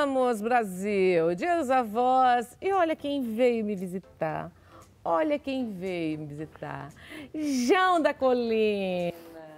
Chegamos, Brasil! Dia dos Avós. E olha quem veio me visitar. Olha quem veio me visitar. João da Colina.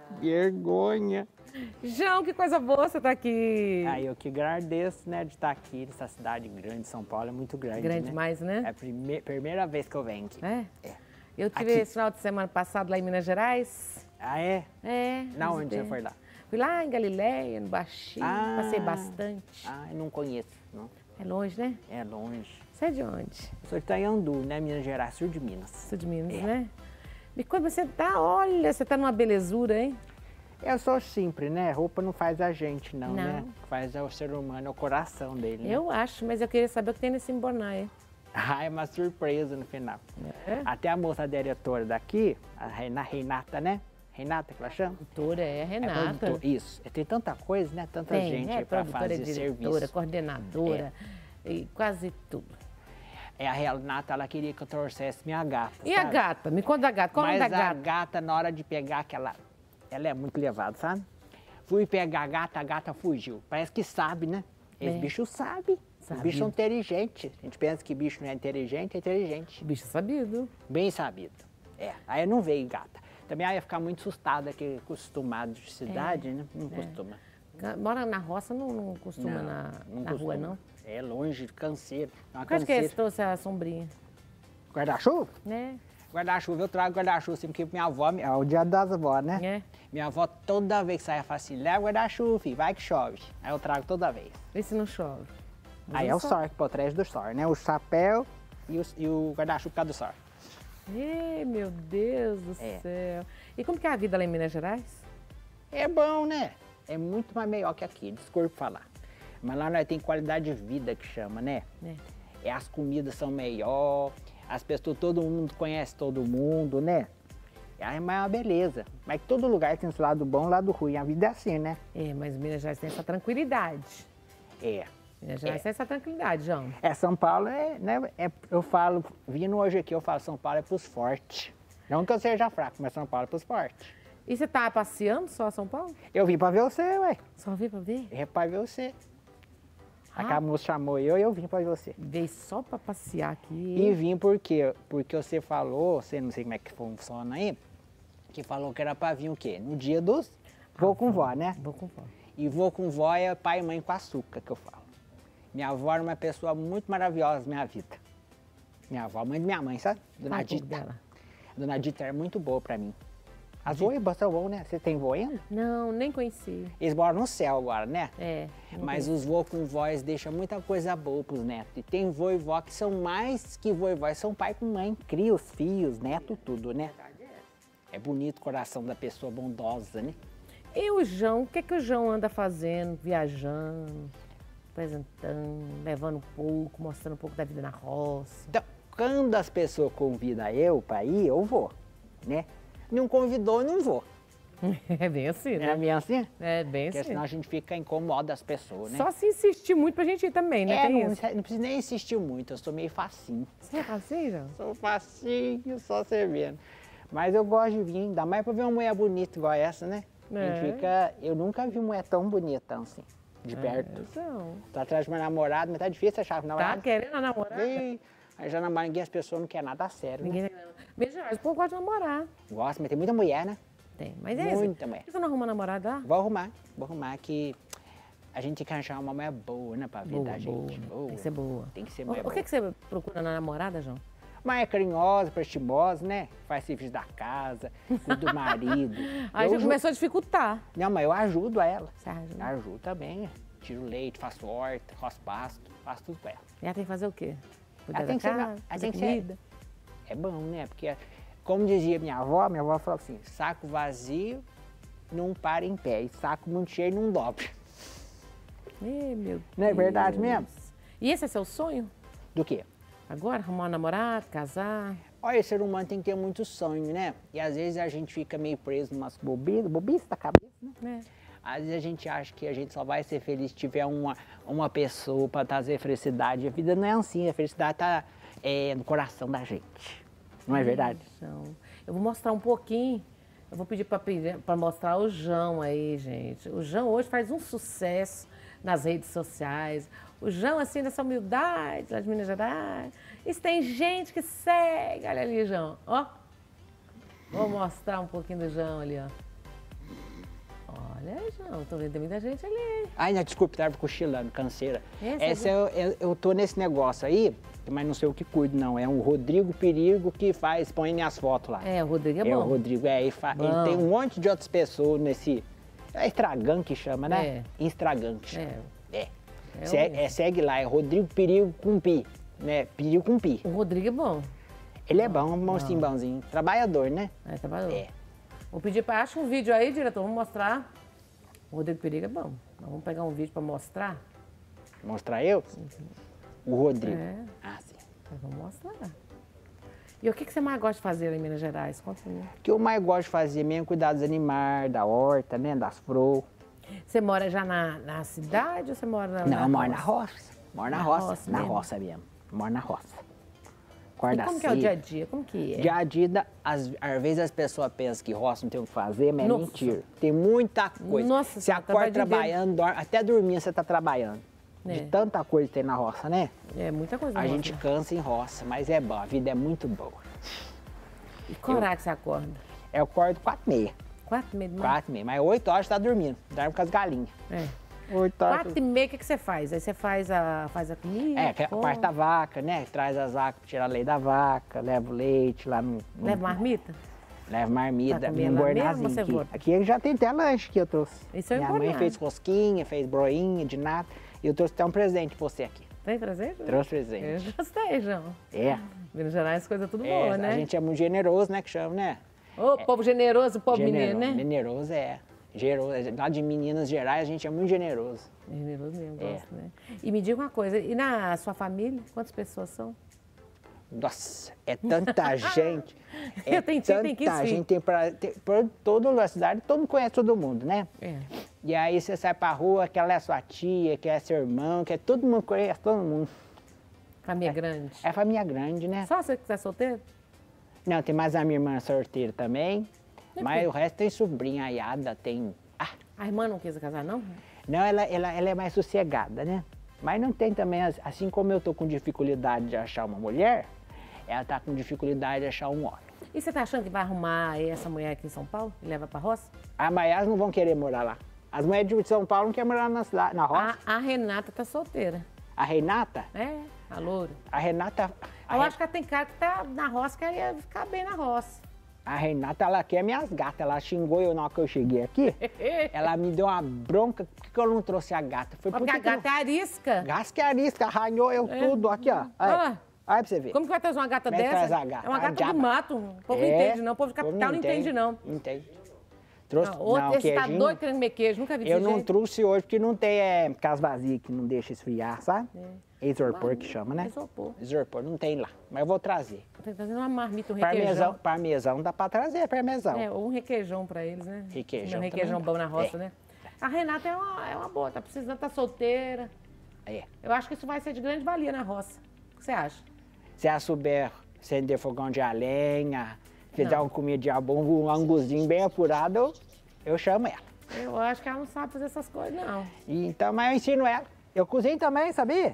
Vergonha. João, que coisa boa você tá aqui. Aí eu que agradeço, né, de estar aqui nessa cidade grande, São Paulo é muito grande, Grande né? demais, né? É a primeira vez que eu venho aqui. É? É. Eu tive Aqui. esse final de semana passado lá em Minas Gerais. Ah, é? É. Na onde visitei. você foi lá? Fui lá em Galileia, no Baixinho, passei bastante. Ah, eu não conheço, não. É longe, né? É longe. Você é de onde? Eu sou de Itanhandu, né, Minas Gerais, sul de Minas. Sul de Minas, É. né? Me conta, você tá, olha, você tá numa belezura, hein? Eu sou simples, né? Roupa não faz a gente, não, Não. né? O que faz é o ser humano, é o coração dele, né? Eu acho, mas eu queria saber o que tem nesse embornai. Ah, é uma surpresa no final. É? Até a moça diretora daqui, a Renata, né? Renata que ela chama? Doutora, é a É Renata. produtor, isso. Tem tanta coisa, né? Tanta Tem, gente é aí pra produtora, fazer diretora, serviço. coordenadora, e quase tudo. É, a Renata, ela queria que eu trouxesse minha gata, E a sabe? gata? Me conta da gata. Qual é o Mas nome da a gata? gata, na hora de pegar aquela... Ela é muito levada, sabe? Fui pegar a gata fugiu. Parece que sabe, né? Esse É. bicho sabe. Sabe. Os bichos são inteligentes. A gente pensa que bicho não é inteligente. Bicho sabido. Bem sabido. É, aí não veio gata. Também aí ia ficar muito assustada, que acostumado de cidade, né? Não costuma. Mora na roça, não costuma na costuma. rua, não? É longe, canseiro. É uma Qual que é esse canseira. trouxe a sombrinha? Guarda-chuva? Né? Guarda-chuva, eu trago guarda-chuva assim, porque minha avó, é o dia das avós, né? É. Minha avó toda vez que sai, fala assim, leva guarda-chuva, filho, vai que chove. Aí eu trago toda vez. Vê se não chove. Mas Aí não é o só- sor que por trás do sor, né? O chapéu e o guarda-chuva por causa do sor. Ih, meu Deus do É. céu. E como que é a vida lá em Minas Gerais? É bom, né? É muito mais melhor que aqui, desculpa falar. Mas lá nós tem qualidade de vida que chama, né? É. É, as comidas são melhor, as pessoas, todo mundo conhece todo mundo, né? É uma beleza. Mas todo lugar tem esse lado bom e lado ruim. A vida é assim, né? É, mas Minas Gerais tem essa tranquilidade. É. Minas Gerais tem essa tranquilidade, João. É, São Paulo né, eu falo, vindo hoje aqui, eu falo, São Paulo é pros fortes. Não que eu seja fraco, mas São Paulo é pros fortes. E você tá passeando só São Paulo? Eu vim pra ver você, ué. Só vim pra ver? Eu vim pra ver você. Ah. A moça chamou eu vim pra ver você. Veio só pra passear aqui. E vim por quê? Porque você falou, você não sei como é que funciona aí, que falou que era pra vir o quê? No dia dos vou com vó, né? Vou com fome. E vou com vó é pai e mãe com açúcar, que eu falo. Minha avó era uma pessoa muito maravilhosa na minha vida. Minha avó, mãe de minha mãe, sabe? Dona Fala um pouco Dita. dela. Dona Dita era muito boa pra mim. As voibas são boas, né? Você tem vô ainda? Não, nem conheci. Eles moram no céu agora, né? É. não Mas conheci. os vô com vós deixam muita coisa boa pros netos. E tem vô e vó que são mais que vô e vó, são pai com mãe, cria os filhos, neto, tudo, né? É bonito o coração da pessoa bondosa, né? E o João, o que que o João anda fazendo? Viajando, apresentando, levando um pouco, mostrando um pouco da vida na roça. Então, quando as pessoas convidam eu pra ir, eu vou, né? Não convidou, eu não vou. É bem assim, É né? bem assim? É bem Porque assim. senão a gente fica incomoda as pessoas, né? Só se insistir muito pra gente ir também, né? É, Tem não, isso. não precisa nem insistir muito, eu sou meio facinho. Você é assim, João? Sou facinho, só servindo. Mas eu gosto de vir, ainda mais pra ver uma mulher bonita igual essa, né? A É. gente fica... Eu nunca vi uma mulher tão bonita assim, de perto. Então, Tô atrás de uma namorada, mas tá difícil achar tá namorada. querendo a namorada? Ih, aí já namora ninguém, as pessoas não querem nada sério, né? Ninguém tá querendo. Minas Gerais, o povo gosta de namorar. Gosta, mas tem muita mulher, né? Tem, mas é isso. Muita mulher. Por que você não arruma namorada lá? Vou arrumar que a gente tem que arranjar uma mulher boa, né, pra vida da gente. Boa. Tem que ser boa. Tem que ser O mulher que, boa. que você procura na namorada, João? Mas é carinhosa, prestimosa, né? Faz serviço da casa, cuida do marido. Aí Eu já ju- começou a dificultar. Não, mas eu ajudo ela. Você acha? Ajudo também. Tiro leite, faço horta, faço pasto, faço tudo pra ela. E ela tem que fazer o quê? Cuidar Ela da tem que ser- casa, ela fazer tem que ser- comida? É bom, né? Porque, como dizia minha avó falava assim, saco vazio não para em pé, e saco muito cheio não dobra. Ih, meu Não é verdade Deus. mesmo? E esse é seu sonho? Do quê? Agora, arrumar um namorado, casar? Olha, ser humano tem que ter muito sonho, né? E às vezes a gente fica meio preso numas bobice da cabeça, né? É. Às vezes a gente acha que a gente só vai ser feliz se tiver uma pessoa para trazer felicidade. A vida não é assim, a felicidade está no coração da gente. Não é verdade? João. Eu vou mostrar um pouquinho. Eu vou pedir para mostrar o João aí, gente. O João hoje faz um sucesso nas redes sociais. O João, assim, nessa humildade, lá de Minas Gerais. Isso tem gente que segue. Olha ali, João, ó. Vou mostrar um pouquinho do João ali, ó. Olha, João, tô vendo, tem muita gente ali. Ai, não, desculpa, tava cochilando, canseira. Esse Eu tô nesse negócio aí, mas não sei o que cuido, não. É um Rodrigo Perigo que põe minhas fotos lá. É, o Rodrigo é bom. É, o Rodrigo, ele tem um monte de outras pessoas nesse... É Instagram que chama, né? É. Instagram que chama. Segue lá, é Rodrigo Perigo com Pi, né? Perigo com Pi. O Rodrigo é bom. Ele é bom, um mocinho bonzinho. Trabalhador, né? É, trabalhador. É. Vou pedir para achar um vídeo aí, diretor, vamos mostrar. O Rodrigo Perigo é bom. Vamos pegar um vídeo para mostrar. Mostrar eu? O Rodrigo. É. Ah, sim. Vamos mostrar. E o que você mais gosta de fazer lá em Minas Gerais? Conta pra mim. O que eu mais gosto de fazer mesmo é cuidar dos animais, da horta, né? Das flores. Você mora já na cidade ou você mora na Não, eu moro na roça. Moro na roça. Na mesmo? roça mesmo. Moro na roça. E Acorda como que é o cedo. dia a dia? Como que é? Dia a dia, às vezes as pessoas pensam que roça não tem o que fazer, mas é Nossa. mentira. Tem muita coisa. Nossa, você acorda trabalhando, até dormir você tá trabalhando. De tanta coisa que tem na roça, né? É, muita coisa. A gente cansa em roça, mas é bom, a vida é muito boa. E que horário que você acorda? Eu acordo 4h30. 4h30 da manhã? 4h30, mas 8 horas você tá dormindo. Dorme com as galinhas. É. 8 horas. 4h30, o que você faz? Aí você faz a comida? É, parte da vaca, né? Traz as vacas pra tirar leite da vaca, leva o leite lá no... Leva marmita? Leva marmita, Pra um comer lá mesmo, engornazinho você aqui. volta? Aqui já tem até lanche que eu trouxe. Isso é Minha mãe engornado. fez rosquinha, fez broinha de nata. E eu trouxe até um presente pra você aqui. Tem presente? Trouxe presente. Eu gostei, João. É. Minas Gerais, coisa tudo boa, né? A gente é muito generoso, né, que chama, né? Ô, povo generoso, povo mineiro, né? Generoso é. Generoso. Lá de Minas Gerais, a gente é muito generoso. Generoso mesmo, gosto, né? E me diga uma coisa, e na sua família, quantas pessoas são? Nossa, é tanta gente. Eu tenho tio, tem 15 tanta filhos. gente. Tem pra toda a cidade, todo mundo conhece todo mundo, né? É. E aí você sai pra rua, aquela é sua tia, que é seu irmão, que é todo mundo conhece todo mundo. Família grande. É família grande, né? Só você que tá solteiro? Não, tem mais a minha irmã sorteira também. E Mas quê? o resto tem sobrinha, a Iada, tem... Ah, A irmã não quis casar, não? não, ela é mais sossegada, né? Mas não tem também, assim como eu tô com dificuldade de achar uma mulher, ela tá com dificuldade de achar um homem. E você tá achando que vai arrumar aí essa mulher aqui em São Paulo e leva pra roça? Ah, mas elas não vão querer morar lá. As mulheres de São Paulo não querem morar na cidade, na roça. A Renata tá solteira. A Renata, É, a loura. a Renata... Eu acho que ela tem cara que tá na roça, que ela ia ficar bem na roça. A Renata, ela quer minhas gatas. Ela xingou eu na hora que eu cheguei aqui. Ela me deu uma bronca. Por que eu não trouxe a gata? Foi Porque a gata é arisca. Gás que arisca, arranhou eu tudo. Aqui, ó. Aí, Olha lá. aí pra você ver. Como que vai trazer uma gata Como é que dessa? traz a gata? É uma A gata do diaba. mato. O povo não entende, não. O povo de capital não entende, não. Entende. Trouxe, Outro, esse tá queijinho. doido querendo comer queijo. Nunca vi Eu desse não jeito. trouxe hoje porque não tem casa vazia que não deixa esfriar, sabe? Isopor que chama, né? Isopor. Isopor, não tem lá. Mas eu vou trazer. Tô trazendo uma marmita, um Parmesão, requeijão. parmesão dá pra trazer, parmesão. É, ou um requeijão pra eles, né? Requeijão Um requeijão também bom dá. na roça, É. né? A Renata é uma boa, tá precisando, tá solteira. É. Eu acho que isso vai ser de grande valia na roça. O que você acha? Se ela souber acender fogão de a lenha, fizer Não. uma comida bom, um anguzinho bem apurado, eu chamo ela. Eu acho que ela não sabe fazer essas coisas, não. Então, mas eu ensino ela. Eu cozinho também, sabia?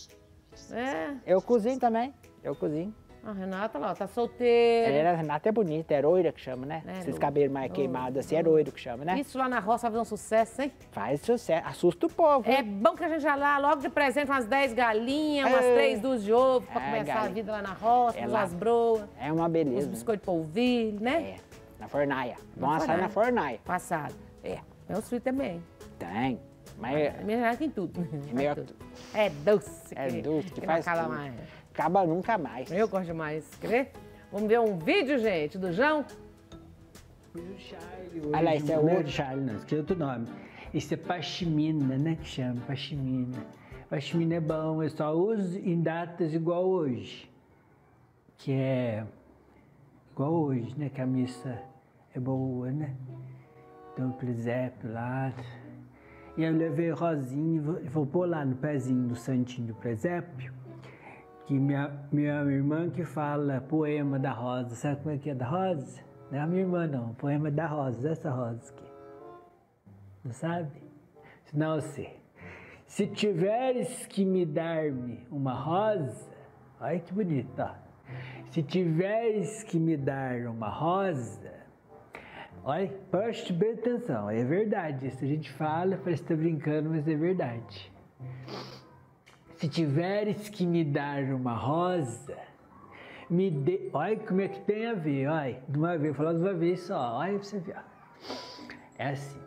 É, Eu cozinho também. Eu cozinho. a Renata lá, ó, tá solteira. A Renata é bonita, é loira que chama, né? É, Esses loira. cabelos mais queimados assim, é loiro que chama, né? Isso lá na roça vai fazer um sucesso, hein? Faz sucesso, assusta o povo. É bom que a gente já lá, logo de presente, umas 10 galinhas, umas É. 3 dúzias de ovo, pra É, começar a galinha. vida lá na roça, É usar lá. as broas, É uma os beleza. biscoitos de polvilho, né? É, na fornaia. Vamos assar fornaia. na fornaia. Passado. É, Meus filhos também. tem. Mas É melhor que em tudo. melhor Faz tudo. É doce. é doce, que não faz acaba tudo. mais. Acaba nunca mais. Eu gosto demais. Quer ver? Vamos ver um vídeo, gente, do João? Fui o Charlie Ah lá, hoje, esse é não é outro? Charlie não, esse é outro nome. Esse é pashmina, né, que chama, pashmina. Pashmina é bom, eu só uso em datas igual hoje. Que é igual hoje, né, que a missa é boa, né. Então o presépio lá. E eu levei rosinha, vou pôr lá no pezinho do santinho do presépio. Que minha irmã que fala poema da rosa, sabe como é que é da rosa? Não é a minha irmã não, poema da rosa, essa rosa aqui. Não sabe? Não sei. Se tiveres que me dar-me uma rosa, olha que bonito, ó. Se tiveres que me dar uma rosa, olha, preste bem atenção, é verdade. Isso a gente fala, parece que tá brincando, mas é verdade. Se tiveres que me dar uma rosa, me dê. Olha como é que tem a ver, olha. De uma vez, falar de uma vez só, olha pra você ver. Ó. É assim.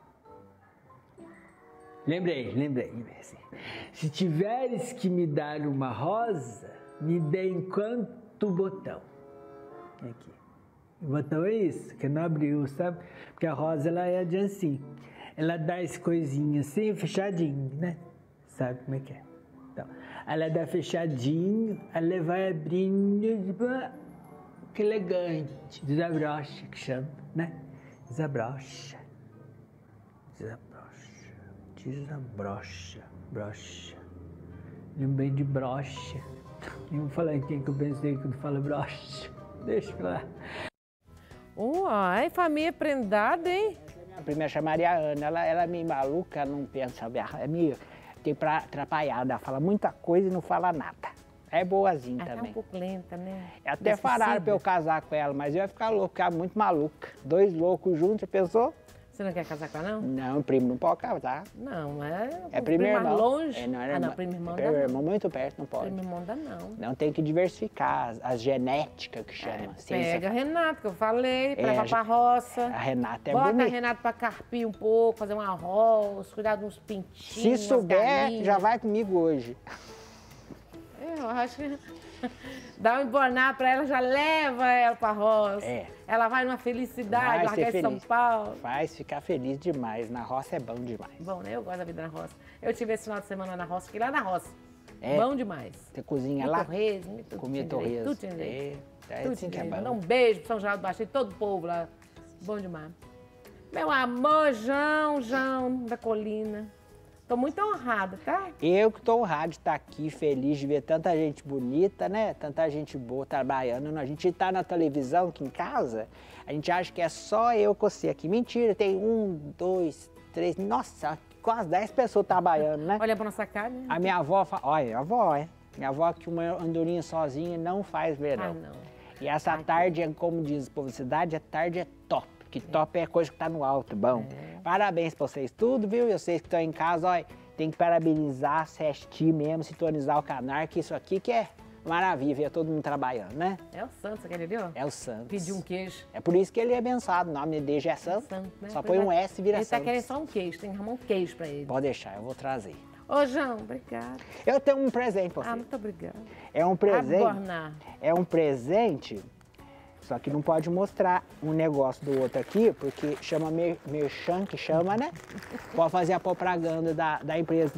Lembrei assim. Se tiveres que me dar uma rosa, me dê enquanto botão. Aqui. O botão é isso, que não abriu, sabe? Porque a rosa, ela é de assim. Ela dá as coisinhas assim, fechadinho, né? Sabe como é que é? Então, ela dá fechadinho, ela vai abrindo, que elegante. Desabrocha, que chama, né? Desabrocha. Desabrocha, brocha. Lembrei de brocha. Nem vou falar em quem que eu pensei quando fala brocha. Deixa pra lá. Uai, família prendada, hein? A primeira chama Maria Ana, ela é meio maluca, não pensa, é meio atrapalhada, ela fala muita coisa e não fala nada. É boazinha Ela também. tá um pouco lenta, né? Até falaram pra eu casar com ela, mas eu ia ficar louco, ficar muito maluca. 2 loucos juntos, já pensou? Você não quer casar com ela, não? Não, primo não pode casar. Não, É primo mais irmão. longe. Não, Não, primo irmão dá primo não. irmão muito perto, não pode. Primo irmão dá não. Não, tem que diversificar as genéticas que chama. Pega a Renata, que eu falei, pra É, levar pra roça. A Renata é Bota bonita. a Renata pra carpir um pouco, fazer um arroz, cuidar de uns pintinhos, Se umas souber, galinhas. já vai comigo hoje. Eu acho que dá um embornar pra ela, já leva ela pra roça. É. Ela vai numa felicidade, Vai largar ser em São feliz. Paulo. Faz ficar feliz demais. Na roça é bom demais. Bom, né? Eu gosto da vida na roça. Eu tive esse final de semana na roça, fiquei lá na roça. É? Bom demais. Você cozinha Comi lá? torresmo, tudo Comia tinha direito, torresmo. tudo tinha direito. É Tudo assim que é tinha direito. bom. Mandar um beijo pro São João do Baixo, todo o povo lá. Bom demais. Meu amor, João da Colina. Tô muito honrada, tá? Eu que estou honrado de estar aqui, feliz de ver tanta gente bonita, né? Tanta gente boa trabalhando. A gente tá na televisão aqui em casa, a gente acha que é só eu com você aqui. Mentira, tem 1, 2, 3, nossa, quase 10 pessoas trabalhando, né? Olha pra nossa cara, né? A minha avó fala, olha, a avó, é. Minha avó que uma andorinha sozinha não faz verão. Ah, não. E essa tarde, como diz a publicidade, a tarde é top. Que top é coisa que tá no alto, bom. Parabéns pra vocês tudo, viu? E vocês que estão em casa, olha, tem que parabenizar, assistir mesmo, sintonizar o canal, que isso aqui que é maravilha, ver todo mundo trabalhando, né? É o Santos, aquele ali, ó. É o Santos. Pediu um queijo. É por isso que ele é abençoado, o nome dele já é Santos. Santos, né? Só põe um S e vira Ele Santos. tá querendo só um queijo, tem que arrumar um queijo pra ele. Pode deixar, eu vou trazer. Ô, João, obrigada. Eu tenho um presente pra você. Ah, muito obrigada. É um presente. Abornar. É um presente, só que não pode mostrar um negócio do outro aqui, porque chama merchan, que chama, né? Pode fazer a propaganda da empresa,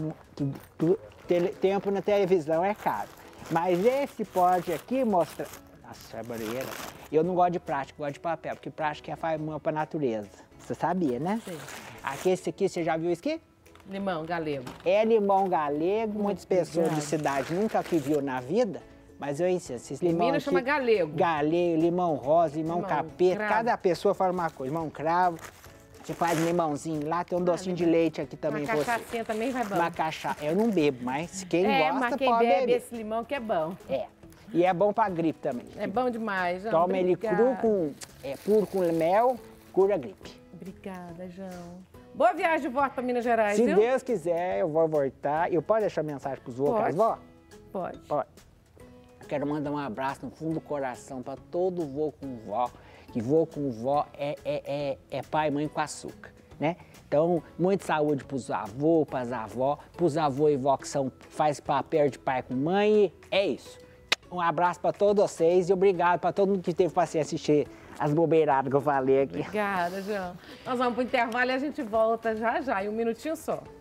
tempo na televisão é caro. Mas esse pode aqui mostrar... Nossa, é barulheira. Eu não gosto de plástico, gosto de papel, porque plástico é mal pra natureza. Você sabia, né? Sim. Aqui, esse aqui, você já viu isso aqui? Limão, galego. É limão galego, muitas pessoas de obrigada. cidade nunca que viu na vida, mas eu ensino. Esses Em limão Minas chama galego. Galego, limão rosa, limão Limão capeta, cravo. cada pessoa fala uma coisa. Limão cravo, você faz limãozinho lá, tem um docinho de leite aqui também Uma pra você. cachaçinha também vai bom. Uma cachaça. Eu não bebo, mas quem gosta mas quem pode bebe beber. esse limão que é bom. É. E é bom pra gripe também. É bom demais, João. Toma ele cru puro com mel, cura a gripe. Obrigada, João. Boa viagem de volta pra Minas Gerais, Se viu? Deus quiser, eu vou voltar. Eu posso deixar mensagem pros outros, Pode. vó? Pode. Ó, quero mandar um abraço no fundo do coração para todo vô com vó, que vô com vó é pai e mãe com açúcar, né? Então, muita saúde pros avós, pras avós, pros avô e vó que faz papel de pai com mãe, e é isso. Um abraço para todos vocês e obrigado para todo mundo que teve paciência assistir as bobeiradas que eu falei aqui. Obrigada, João. Nós vamos pro intervalo e a gente volta já já, em um minutinho só.